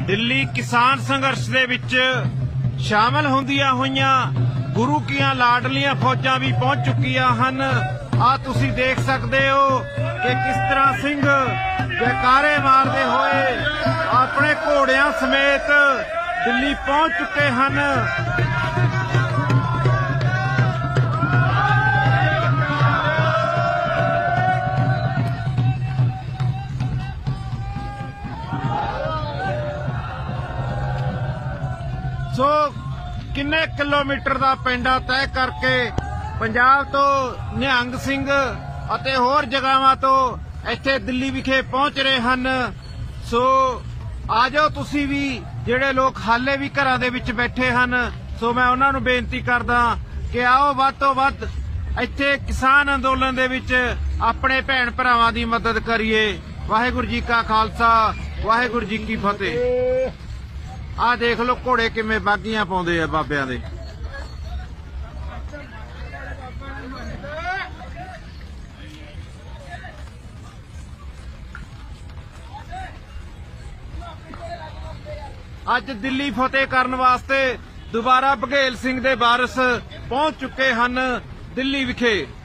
ਦਿੱਲੀ ਕਿਸਾਨ ਸੰਘਰਸ਼ ਦੇ ਵਿੱਚ ਸ਼ਾਮਲ ਹੁੰਦੀਆਂ ਹੋਈਆਂ ਗੁਰੂ ਕੀਆਂ ਲਾਡਲੀਆਂ ਫੌਜਾਂ ਵੀ ਪਹੁੰਚ ਚੁੱਕੀਆਂ ਹਨ। ਆ ਤੁਸੀਂ ਦੇਖ ਸਕਦੇ ਹੋ ਕਿ ਕਿਸ ਤਰ੍ਹਾਂ ਸਿੰਘ ਜੈਕਾਰੇ ਮਾਰਦੇ ਹੋਏ ਆਪਣੇ ਘੋੜਿਆਂ ਸਮੇਤ ਦਿੱਲੀ ਪਹੁੰਚ ਚੁੱਕੇ ਹਨ। ਸੋ ਕਿੰਨੇ ਕਿਲੋਮੀਟਰ ਦਾ ਪੈਂਡਾ ਤੈਅ ਕਰਕੇ ਪੰਜਾਬ ਤੋਂ ਨਿਹੰਗ ਸਿੰਘ ਅਤੇ ਹੋਰ ਜਗ੍ਹਾਵਾਂ ਤੋਂ ਇੱਥੇ ਦਿੱਲੀ ਵਿਖੇ ਪਹੁੰਚ ਰਹੇ ਹਨ। ਸੋ ਆ ਜਾਓ ਤੁਸੀਂ ਵੀ, ਜਿਹੜੇ ਲੋਕ ਹਾਲੇ ਵੀ ਘਰਾਂ ਦੇ ਵਿੱਚ ਬੈਠੇ ਹਨ, ਸੋ ਮੈਂ ਉਹਨਾਂ ਨੂੰ ਬੇਨਤੀ ਕਰਦਾ ਕਿ ਆਓ ਵੱਧ ਤੋਂ ਵੱਧ ਇੱਥੇ ਕਿਸਾਨ ਅੰਦੋਲਨ ਦੇ ਵਿੱਚ ਆਪਣੇ ਭੈਣ ਭਰਾਵਾਂ ਦੀ ਮਦਦ ਕਰੀਏ। ਵਾਹਿਗੁਰੂ ਜੀ ਕਾ ਖਾਲਸਾ, ਵਾਹਿਗੁਰੂ ਜੀ ਕੀ ਫਤਿਹ। ਆਹ ਦੇਖ ਲਓ ਘੋੜੇ ਕਿਵੇਂ ਬਾਗੀਆਂ ਪਾਉਂਦੇ ਆ ਬਾਬਿਆਂ ਦੇ। ਅੱਜ ਦਿੱਲੀ ਫਤਿਹ ਕਰਨ ਵਾਸਤੇ ਦੁਬਾਰਾ ਬਘੇਲ ਸਿੰਘ ਦੇ ਵਾਰਿਸ ਪਹੁੰਚ ਚੁੱਕੇ ਹਨ ਦਿੱਲੀ ਵਿਖੇ।